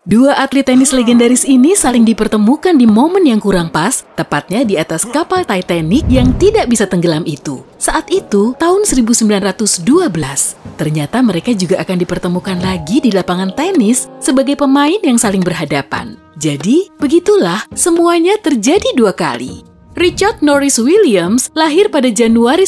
Dua atlet tenis legendaris ini saling dipertemukan di momen yang kurang pas, tepatnya di atas kapal Titanic yang tidak bisa tenggelam itu. Saat itu, tahun 1912, ternyata mereka juga akan dipertemukan lagi di lapangan tenis sebagai pemain yang saling berhadapan. Jadi, begitulah semuanya terjadi dua kali. Richard Norris Williams lahir pada Januari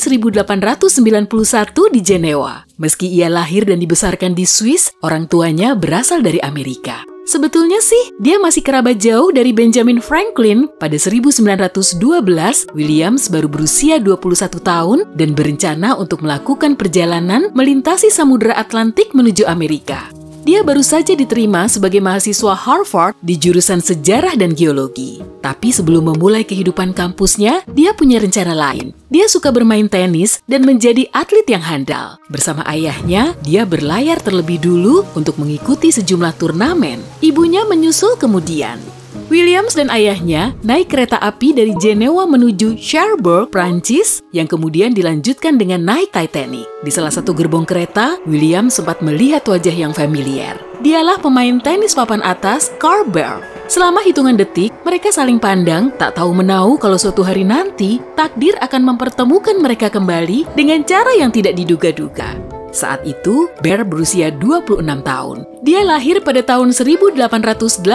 1891 di Jenewa. Meski ia lahir dan dibesarkan di Swiss, orang tuanya berasal dari Amerika. Sebetulnya sih, dia masih kerabat jauh dari Benjamin Franklin. Pada 1912, Williams baru berusia 21 tahun dan berencana untuk melakukan perjalanan melintasi Samudra Atlantik menuju Amerika. Dia baru saja diterima sebagai mahasiswa Harvard di jurusan sejarah dan geologi. Tapi sebelum memulai kehidupan kampusnya, dia punya rencana lain. Dia suka bermain tenis dan menjadi atlet yang handal. Bersama ayahnya, dia berlayar terlebih dulu untuk mengikuti sejumlah turnamen. Ibunya menyusul kemudian. Williams dan ayahnya naik kereta api dari Jenewa menuju Cherbourg, Prancis, yang kemudian dilanjutkan dengan naik Titanic. Di salah satu gerbong kereta, Williams sempat melihat wajah yang familiar. Dialah pemain tenis papan atas, Carl Bear. Selama hitungan detik, mereka saling pandang, tak tahu menau kalau suatu hari nanti, takdir akan mempertemukan mereka kembali dengan cara yang tidak diduga-duga. Saat itu, Bear berusia 26 tahun. Dia lahir pada tahun 1885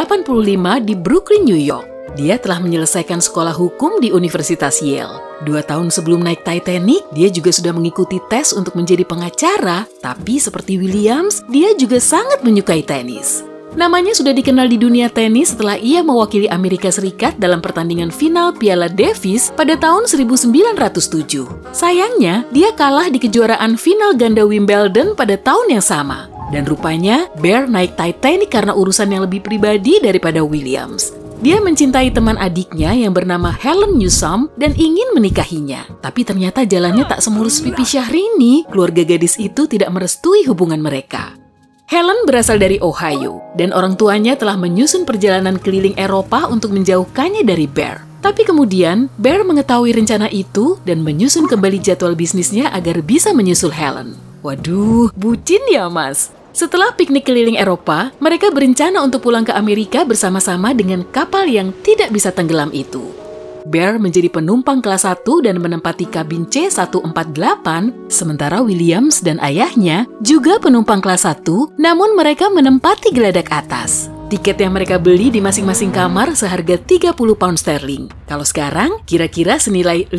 di Brooklyn, New York. Dia telah menyelesaikan sekolah hukum di Universitas Yale. 2 tahun sebelum naik Titanic, dia juga sudah mengikuti tes untuk menjadi pengacara, tapi seperti Williams, dia juga sangat menyukai tenis. Namanya sudah dikenal di dunia tenis setelah ia mewakili Amerika Serikat dalam pertandingan final Piala Davis pada tahun 1907. Sayangnya, dia kalah di kejuaraan final ganda Wimbledon pada tahun yang sama. Dan rupanya, Bear naik Titanic karena urusan yang lebih pribadi daripada Williams. Dia mencintai teman adiknya yang bernama Helen Newsome dan ingin menikahinya. Tapi ternyata jalannya tak semulus pipi Syahrini. Keluarga gadis itu tidak merestui hubungan mereka. Helen berasal dari Ohio, dan orang tuanya telah menyusun perjalanan keliling Eropa untuk menjauhkannya dari Bear. Tapi kemudian, Bear mengetahui rencana itu dan menyusun kembali jadwal bisnisnya agar bisa menyusul Helen. Waduh, bucin ya mas? Setelah piknik keliling Eropa, mereka berencana untuk pulang ke Amerika bersama-sama dengan kapal yang tidak bisa tenggelam itu. Bear menjadi penumpang kelas 1 dan menempati kabin C148, sementara Williams dan ayahnya juga penumpang kelas 1, namun mereka menempati geladak atas. Tiket yang mereka beli di masing-masing kamar seharga 30 pound sterling. Kalau sekarang, kira-kira senilai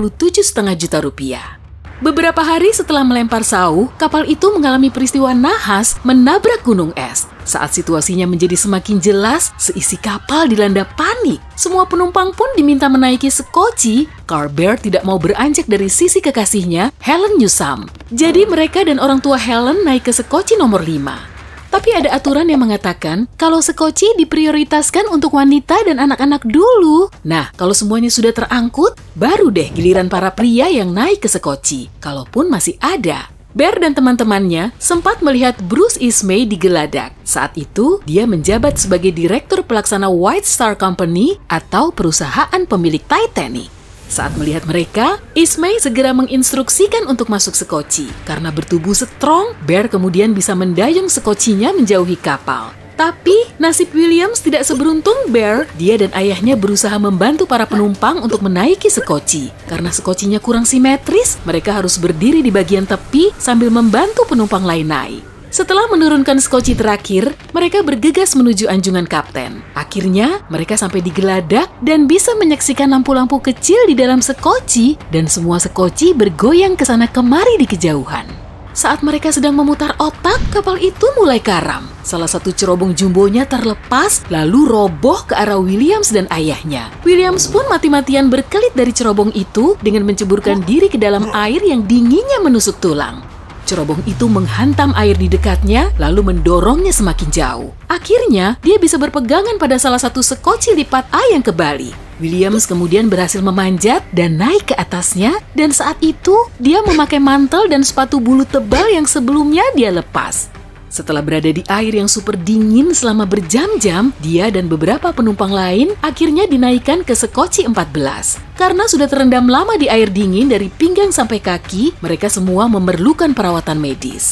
57,5 juta rupiah. Beberapa hari setelah melempar sauh, kapal itu mengalami peristiwa nahas menabrak gunung es. Saat situasinya menjadi semakin jelas, seisi kapal dilanda panik. Semua penumpang pun diminta menaiki sekoci. Carl Bear tidak mau beranjak dari sisi kekasihnya, Helen Newsome. Jadi mereka dan orang tua Helen naik ke sekoci nomor 5. Tapi ada aturan yang mengatakan kalau sekoci diprioritaskan untuk wanita dan anak-anak dulu. Nah, kalau semuanya sudah terangkut, baru deh giliran para pria yang naik ke sekoci, kalaupun masih ada. Bear dan teman-temannya sempat melihat Bruce Ismay di geladak. Saat itu, dia menjabat sebagai direktur pelaksana White Star Company atau perusahaan pemilik Titanic. Saat melihat mereka, Ismay segera menginstruksikan untuk masuk sekoci. Karena bertubuh strong, Bear kemudian bisa mendayung sekocinya menjauhi kapal. Tapi, nasib Williams tidak seberuntung Bear. Dia dan ayahnya berusaha membantu para penumpang untuk menaiki sekoci. Karena sekocinya kurang simetris, mereka harus berdiri di bagian tepi sambil membantu penumpang lain naik. Setelah menurunkan sekoci terakhir, mereka bergegas menuju anjungan kapten. Akhirnya, mereka sampai di geladak dan bisa menyaksikan lampu-lampu kecil di dalam sekoci dan semua sekoci bergoyang ke sana kemari di kejauhan. Saat mereka sedang memutar otak, kapal itu mulai karam. Salah satu cerobong jumbonya terlepas, lalu roboh ke arah Williams dan ayahnya. Williams pun mati-matian berkelit dari cerobong itu dengan menceburkan diri ke dalam air yang dinginnya menusuk tulang. Cerobong itu menghantam air di dekatnya, lalu mendorongnya semakin jauh. Akhirnya, dia bisa berpegangan pada salah satu sekoci lipat A yang kebalik. Williams kemudian berhasil memanjat dan naik ke atasnya, dan saat itu, dia memakai mantel dan sepatu bulu tebal yang sebelumnya dia lepas. Setelah berada di air yang super dingin selama berjam-jam, dia dan beberapa penumpang lain akhirnya dinaikkan ke sekoci 14. Karena sudah terendam lama di air dingin dari pinggang sampai kaki, mereka semua memerlukan perawatan medis.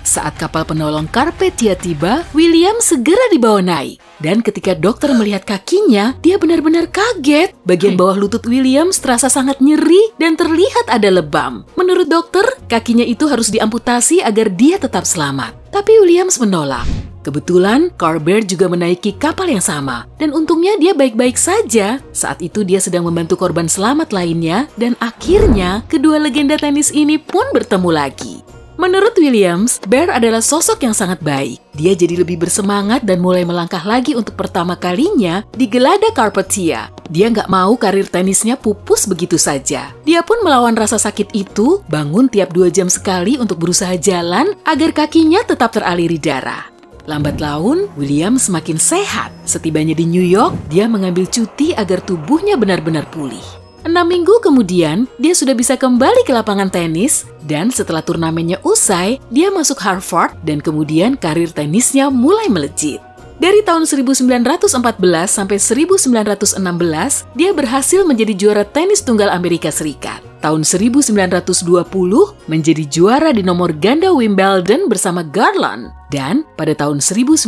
Saat kapal penolong Carpathia tiba, William segera dibawa naik. Dan ketika dokter melihat kakinya, dia benar-benar kaget. Bagian bawah lutut William terasa sangat nyeri dan terlihat ada lebam. Menurut dokter, kakinya itu harus diamputasi agar dia tetap selamat. Tapi Williams menolak. Kebetulan, Carl juga menaiki kapal yang sama. Dan untungnya dia baik-baik saja. Saat itu dia sedang membantu korban selamat lainnya. Dan akhirnya, kedua legenda tenis ini pun bertemu lagi. Menurut Williams, Bear adalah sosok yang sangat baik. Dia jadi lebih bersemangat dan mulai melangkah lagi untuk pertama kalinya di Gelada Carpathia. Dia nggak mau karir tenisnya pupus begitu saja. Dia pun melawan rasa sakit itu, bangun tiap 2 jam sekali untuk berusaha jalan agar kakinya tetap teraliri darah. Lambat laun, William semakin sehat. Setibanya di New York, dia mengambil cuti agar tubuhnya benar-benar pulih. 6 minggu kemudian, dia sudah bisa kembali ke lapangan tenis, dan setelah turnamennya usai, dia masuk Harvard dan kemudian karir tenisnya mulai melejit. Dari tahun 1914 sampai 1916, dia berhasil menjadi juara tenis tunggal Amerika Serikat. Tahun 1920 menjadi juara di nomor ganda Wimbledon bersama Garland. Dan pada tahun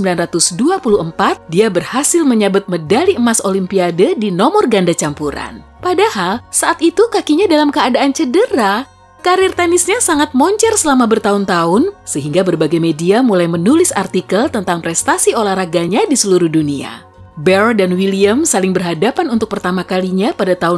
1924, dia berhasil menyabet medali emas Olimpiade di nomor ganda campuran. Padahal saat itu kakinya dalam keadaan cedera. Karir tenisnya sangat moncer selama bertahun-tahun, sehingga berbagai media mulai menulis artikel tentang prestasi olahraganya di seluruh dunia. Bear dan William saling berhadapan untuk pertama kalinya pada tahun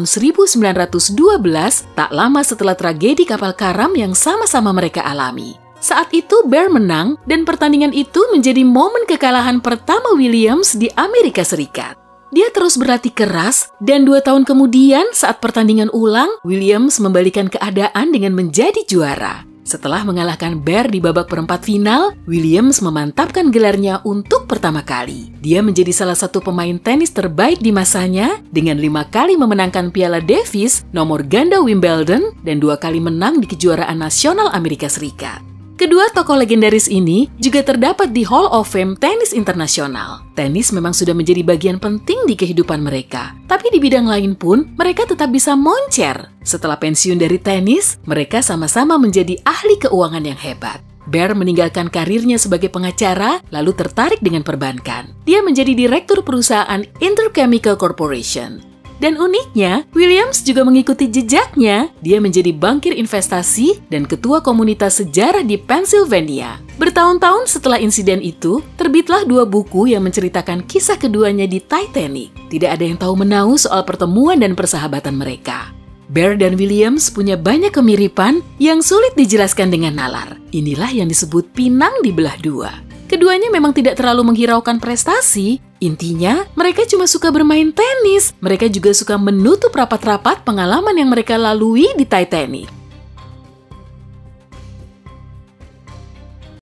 1912, tak lama setelah tragedi kapal karam yang sama-sama mereka alami. Saat itu Bear menang, dan pertandingan itu menjadi momen kekalahan pertama Williams di Amerika Serikat. Dia terus berlatih keras, dan 2 tahun kemudian saat pertandingan ulang, Williams membalikan keadaan dengan menjadi juara. Setelah mengalahkan Bear di babak perempat final, Williams memantapkan gelarnya untuk pertama kali. Dia menjadi salah satu pemain tenis terbaik di masanya dengan 5 kali memenangkan Piala Davis, nomor ganda Wimbledon, dan 2 kali menang di kejuaraan nasional Amerika Serikat. Kedua tokoh legendaris ini juga terdapat di Hall of Fame Tenis Internasional. Tenis memang sudah menjadi bagian penting di kehidupan mereka. Tapi di bidang lain pun, mereka tetap bisa moncer. Setelah pensiun dari tenis, mereka sama-sama menjadi ahli keuangan yang hebat. Bear meninggalkan karirnya sebagai pengacara, lalu tertarik dengan perbankan. Dia menjadi direktur perusahaan Interchemical Corporation. Dan uniknya, Williams juga mengikuti jejaknya. Dia menjadi bankir investasi dan ketua komunitas sejarah di Pennsylvania. Bertahun-tahun setelah insiden itu, terbitlah 2 buku yang menceritakan kisah keduanya di Titanic. Tidak ada yang tahu menahu soal pertemuan dan persahabatan mereka. Bear dan Williams punya banyak kemiripan yang sulit dijelaskan dengan nalar. Inilah yang disebut pinang dibelah 2. Keduanya memang tidak terlalu menghiraukan prestasi. Intinya, mereka cuma suka bermain tenis. Mereka juga suka menutup rapat-rapat pengalaman yang mereka lalui di Titanic.